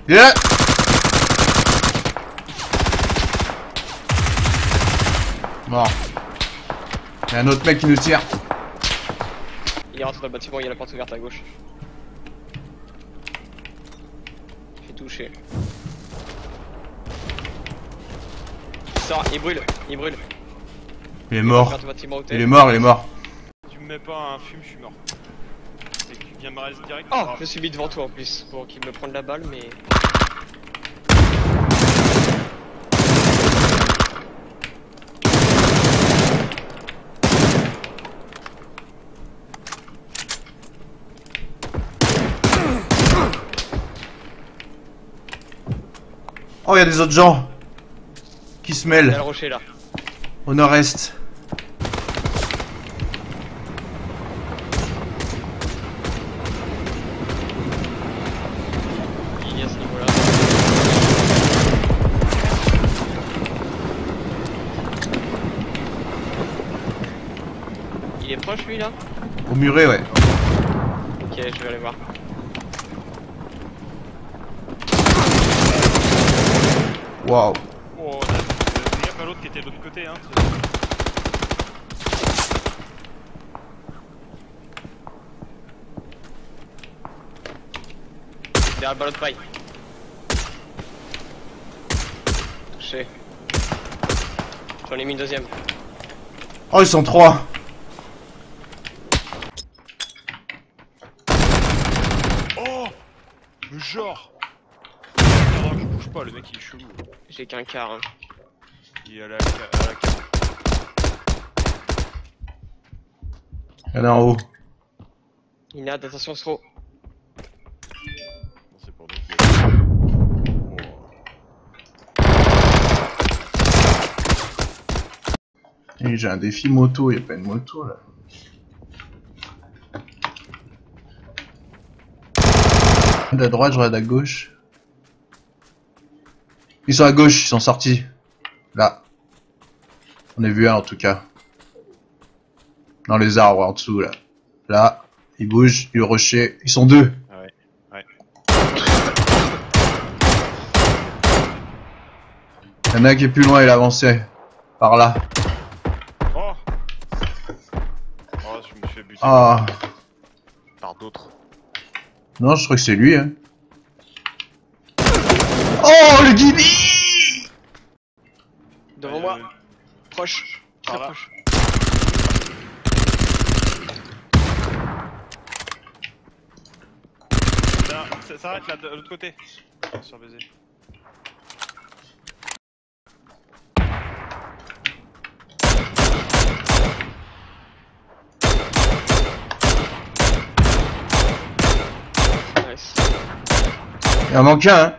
Il est là. Mort. Il y a un autre mec qui nous tire. Il rentre dans le bâtiment, il y a la porte ouverte à gauche. J'ai touché. Il sort, il brûle, il brûle. Il est mort. Il Il est mort, il est mort. Tu me mets pas un fume, je suis mort. Et tu viens me rester direct. Oh, je me suis mis devant toi en plus, pour qu'il me prenne la balle, mais... Oh, il y a des autres gens qui se Il y a mêlent le rocher là. au nord-est. Il est à ce niveau-là. Il est proche lui là? Au muret, ouais. Ok, je vais aller voir. Waouh. Oh, fais gaffe à l'autre qui était de l'autre côté, hein. Derrière le ballon de paille. Touché. J'en ai mis une deuxième. Oh, ils sont trois. Oh, le genre. Non, je bouge pas, le mec il est chelou. J'ai qu'un quart. Hein. Il est à la carte. Il y en a en haut. Il y a attention trop. Non, c'est pour nous. Et j'ai un défi moto, il n'y a pas une moto là. Je regarde à droite, je regarde à gauche. Ils sont à gauche, ils sont sortis. Là. On a vu un en tout cas. Dans les arbres en dessous là. Là, ils bougent, ils rocher. Ils sont deux. Ah ouais, ouais. Il y en a un qui est plus loin, il a avancé. Par là. Oh. Oh, je me suis fait buter Ah. par d'autres. Non, je crois que c'est lui, hein. Oh, le guibi! Devant moi. Proche. Très Par là. proche. Ça s'arrête là, de l'autre côté. Sur baiser. Nice. Il en manque un, hein.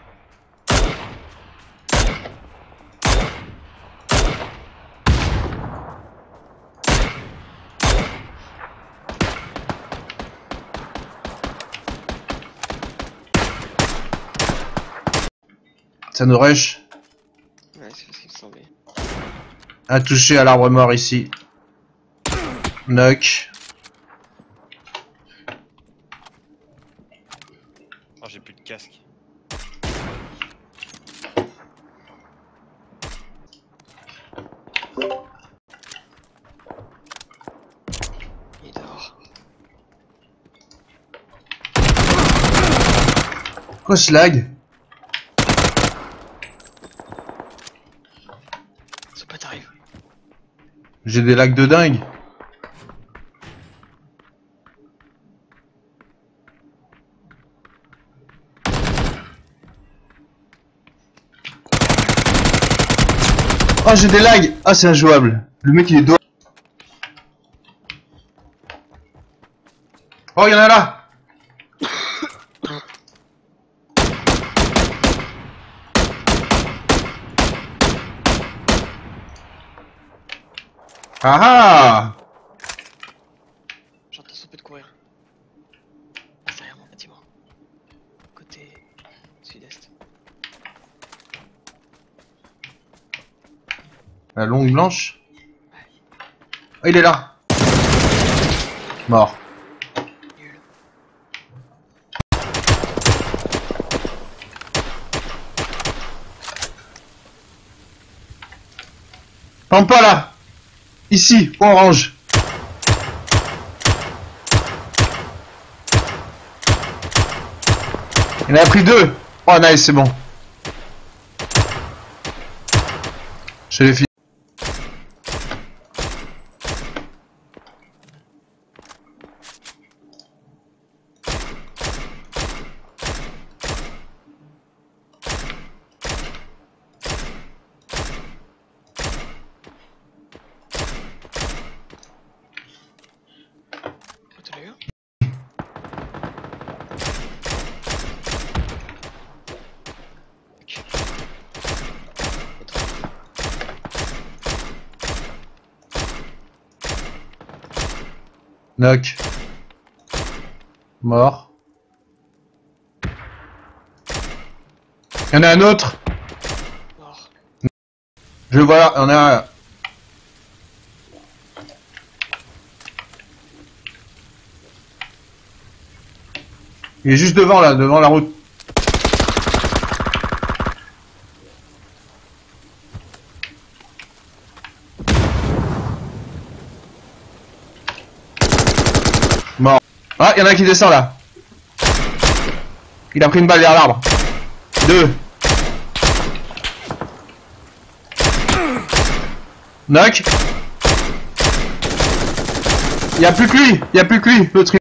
Ça nous rush. Ouais, c'est ce qu'il me semblait. Un touché à l'arbre mort ici. Knock. Oh, j'ai plus de casque. Il est dehors. Quoi ce lag? Ça peut t'arriver. J'ai des lags de dingue. Oh, j'ai des lags. Ah, c'est injouable. Le mec il est dehors. Oh, il y en a là. Ah ah. J'entends son peu de courir. Passe derrière mon bâtiment. Côté sud-est. La longue blanche. Oh, il est là. Mort. Nul. Non, pas là. Ici, point orange. Il en a pris 2. Oh nice, c'est bon. Je l'ai fini. T'as vu? Knock. Mort. Il y en a un autre. Mort. Je le vois là, il y en a un là. Il est juste devant là, devant la route. Mort. Ah, il y en a un qui descend là. Il a pris une balle derrière l'arbre. 2. Knock. Il y a plus que lui, il y a plus que lui, l'autre.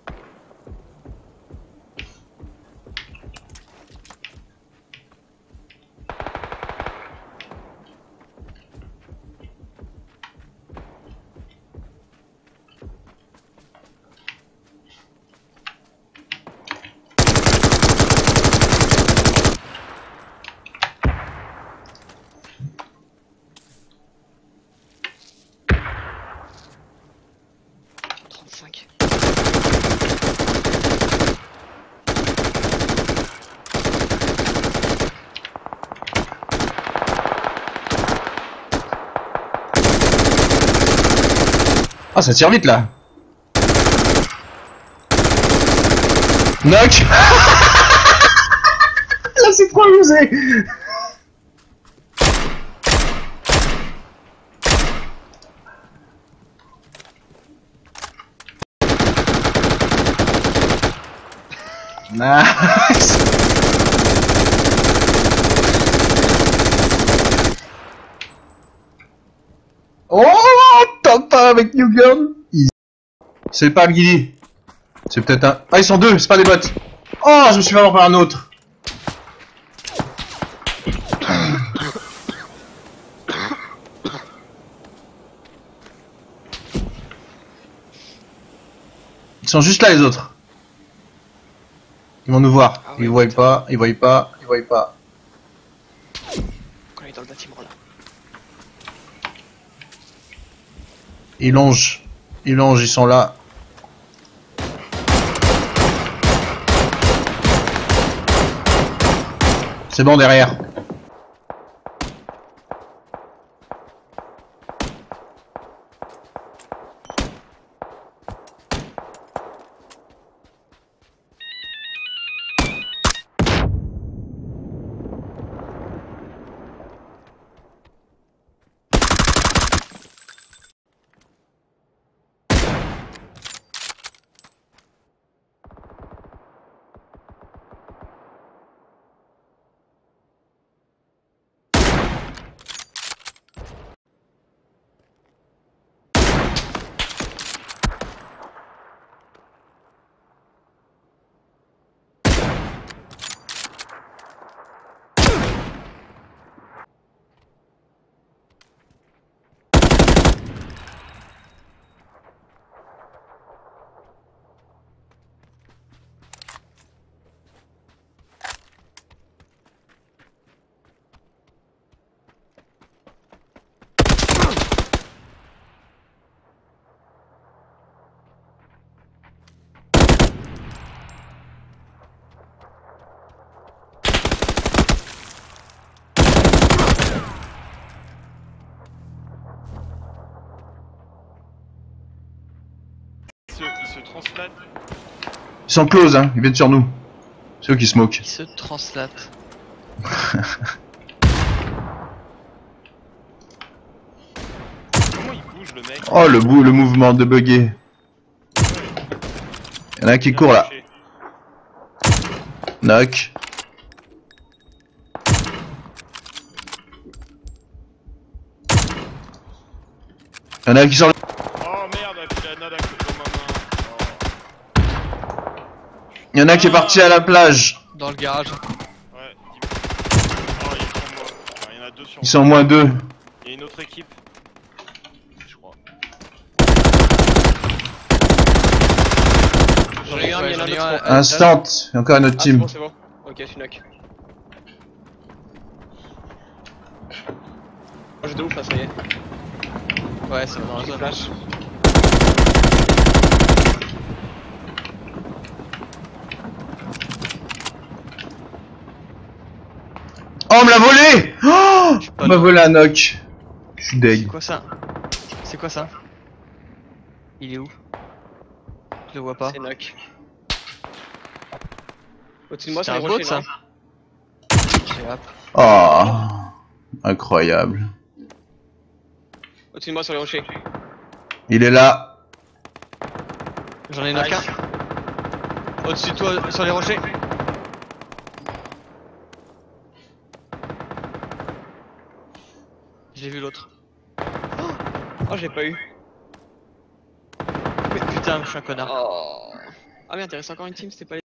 Ah, ça tire vite là. Knock. Là c'est trop amusé. Nice. Oh, tente pas avec New Gun. C'est pas le Guili. C'est peut-être un... Ah, ils sont 2, c'est pas des bots. Oh, je me suis fait avoir par un autre. Ils sont juste là les autres. Ils vont nous voir. Ah ouais, Ils voient pas, ils voient pas, ils voient pas. Quand on est dans le bâtiment là. Ils longent. Ils longent, ils sont là. C'est bon derrière. Il se translate. Ils sont close, hein. Ils viennent sur nous. C'est eux qui smoke. Il se translate. le mec. Oh le mouvement de bugger. Y'en a un qui Bien court là. touché. Knock. Y'en a un qui sort le... Oh merde, il a la nada dans ma main. Y'en a un qui est parti à la plage. Dans le garage. Oh. Ouais, oh, ils sont morts. Enfin, il y en a deux sur Ils sont moins deux. Il y a une autre équipe. Je crois. J'en ai eu un, mais il y en a un autre. Instant. Et encore un autre Ah, c'est team. bon, c'est bon. Ok, je suis knock. Oh, j'ai de ouf là, ça y est. Ouais, c'est dans la J'ai zone. flash. Oh, on me l'a volé. Oh, pas on m'a loin. volé un knock. Je suis C'est deg. quoi ça? C'est quoi ça? Il est où? Je le vois pas. C'est knock. Au-dessus de moi, C'est sur les un rochers, bot, ça? non? J'ai hop. Oh, incroyable. Au-dessus de moi, sur les rochers. Il est là. J'en ai knock Nice. un. Au-dessus de toi, sur les rochers. J'ai vu l'autre. Oh, j'ai pas eu. Mais putain, je suis un connard. Oh. Ah merde, il reste encore une team, c'était pas